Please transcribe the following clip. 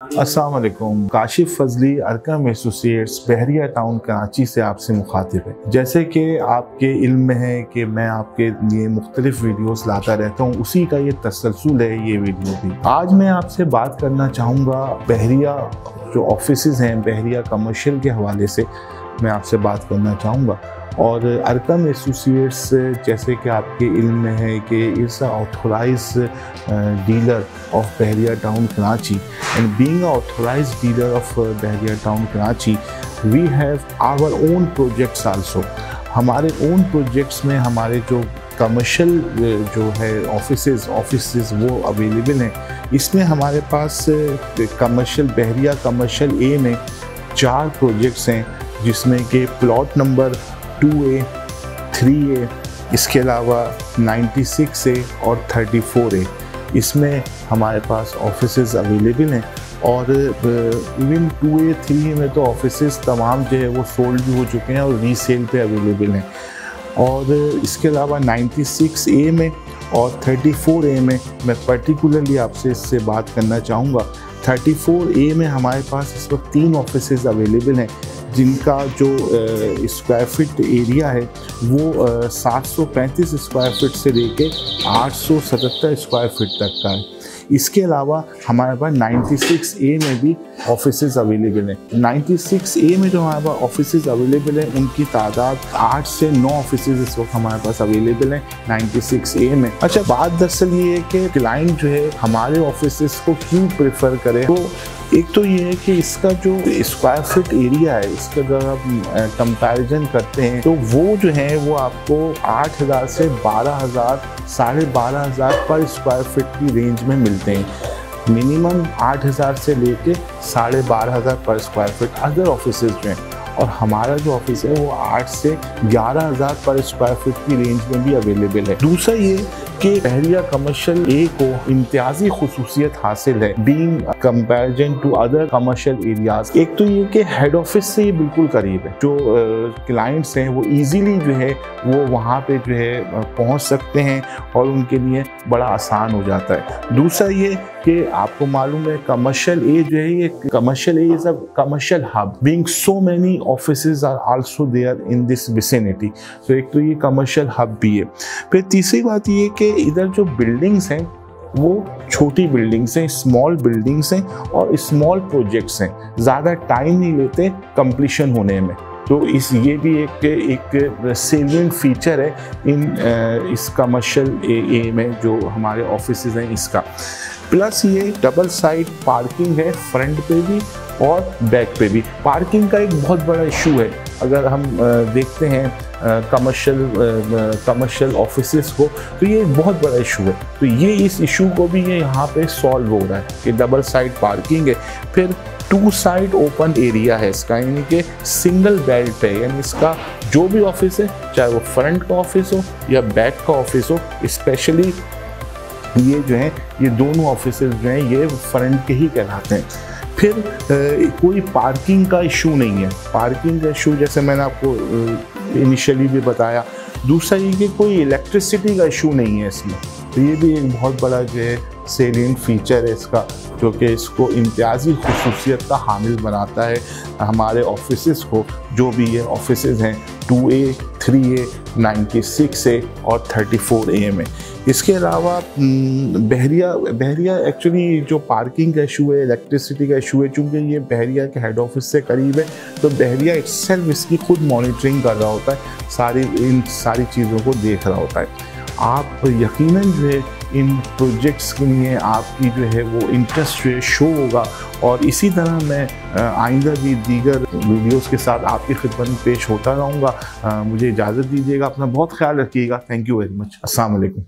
अस्सलाम वालेकुम। Kashif Fazli Arqam associates Bahria town Karachi से आपसे मुखातिब है। जैसे कि आपके इल्म में है कि मैं आपके लिए मुख्तलिफ वीडियोस लाता रहता हूँ, उसी का ये तसलसल है ये वीडियो भी। आज मैं आपसे बात करना चाहूँगा बहरिया जो ऑफिसेज़ हैं, बहरिया कमर्शियल के हवाले से मैं आपसे बात करना चाहूँगा। और अरकम एसोसिएट्स जैसे कि आपके इल्म में है कि is authorise dealer of Bahria town Karachi, and being authorise dealer of Bahria town Karachi we have our own projects also. हमारे ओन प्रोजेक्ट्स में हमारे जो कमर्शियल जो है ऑफिसेज़ वो अवेलेबल हैं। इसमें हमारे पास कमर्शियल बहरिया कमर्शियल ए में 4 प्रोजेक्ट्स हैं, जिसमें कि प्लॉट नंबर 2A, 3A, इसके अलावा 96A और 34A, इसमें हमारे पास ऑफिसेज़ अवेलेबल हैं। और इवन 2A, 3A में तो ऑफिसेज़ तमाम जो है वो सोल्ड भी हो चुके हैं और रीसेल पे अवेलेबल हैं। और इसके अलावा 96A में और 34A में मैं पर्टिकुलरली आपसे इससे बात करना चाहूँगा। 34A में हमारे पास इस वक्त 3 ऑफिसेज़ अवेलेबल हैं, जिनका जो स्क्वायर फीट एरिया है वो 735 स्क्वायर फीट से लेके 877 स्क्वायर फीट तक का है। इसके अलावा हमारे पास 96A में भी ऑफिसेज़ अवेलेबल हैं। 96A में जो हमारे पास ऑफिसेज़ अवेलेबल हैं उनकी तादाद 8 से 9 ऑफिसेज़ इस वक्त हमारे पास अवेलेबल हैं 96A में। अच्छा, बात दरअसल ये है कि क्लाइंट जो है हमारे ऑफिसेज़ को क्यों प्रेफर करे, तो एक तो ये है कि इसका जो स्क्वायर फीट एरिया है, इसका अगर आप कंपैरिजन करते हैं तो वो जो है वो आपको 8,000 से 12,000 12,500 पर स्क्वायर फीट की रेंज में मिलते हैं। मिनिमम 8,000 से लेके 12,500 पर स्क्वायर फीट अदर ऑफिसेज जो हैं, और हमारा जो ऑफिस है वो 8 से 11,000 पर स्क्वायर फीट की रेंज में भी अवेलेबल है। दूसरा ये कि बहरिया कमर्शियल ए को इम्तियाजी खुसूसियत हासिल है being comparison to other commercial areas. एक तो ये कि हेड ऑफिस से ये बिल्कुल करीब है, जो क्लाइंट्स हैं वो इजीली जो है वो वहाँ पे जो है पहुँच सकते हैं और उनके लिए बड़ा आसान हो जाता है। दूसरा ये कि आपको मालूम है कमर्शियल ए जो है, ये commercial uh is a commercial hub being so many offices are also there in this vicinity. तो एक तो ये कमर्शियल हब भी है। फिर तीसरी बात ये कि इधर जो बिल्डिंग्स हैं वो छोटी बिल्डिंग्स हैं, स्मॉल बिल्डिंग्स हैं और स्मॉल प्रोजेक्ट्स हैं, ज़्यादा टाइम नहीं लेते कंप्लीशन होने में। तो ये भी एक सेलिएंट फीचर है इस कमर्शियल ए में जो हमारे ऑफिसेज हैं इसका। प्लस ये डबल साइड पार्किंग है, फ्रंट पे भी और बैक पे भी। पार्किंग का एक बहुत बड़ा इशू है, अगर हम देखते हैं कमर्शियल ऑफिसेस को, तो ये एक बहुत बड़ा इशू है। तो ये इस इशू को भी ये यहाँ पे सॉल्व हो रहा है कि डबल साइड पार्किंग है। फिर 2 साइड ओपन एरिया है इसका, यानी कि सिंगल बेल्ट है, यानी इसका जो भी ऑफिस है, चाहे वो फ्रंट का ऑफिस हो या बैक का ऑफिस हो, स्पेशली ये जो है ये दोनों ऑफिसेज जो हैं ये फ्रंट के ही कहलाते हैं। फिर कोई पार्किंग का इशू नहीं है। पार्किंग का इशू जैसे मैंने आपको इनिशियली भी बताया। दूसरा ये कि कोई इलेक्ट्रिसिटी का इशू नहीं है इसमें, तो ये भी एक बहुत बड़ा जो है सेलिएंट फीचर है इसका, जो कि इसको इम्तियाजी खुसूसियत का हामिल बनाता है हमारे ऑफिसेज़ को, जो भी ये ऑफिसेज़ हैं 2A, 3A, 96A और 34A में। इसके अलावा बहरिया एक्चुअली जो पार्किंग का इशू है, इलेक्ट्रिसिटी का इशू है, चूँकि ये बहरिया के हेड ऑफिस से करीब है, तो बहरिया इटसेल्फ इसकी खुद मॉनिटरिंग कर रहा होता है, इन सारी चीज़ों को देख रहा होता है। आप यकीनन जो है इन प्रोजेक्ट्स के लिए आपकी जो है वो इंटरेस्ट जो है शो होगा, और इसी तरह मैं आइंदा भी दीगर वीडियोस के साथ आपकी खिदमत में पेश होता रहूँगा। मुझे इजाज़त दीजिएगा, अपना बहुत ख्याल रखिएगा। Thank you very much. अस्सलाम वालेकुम।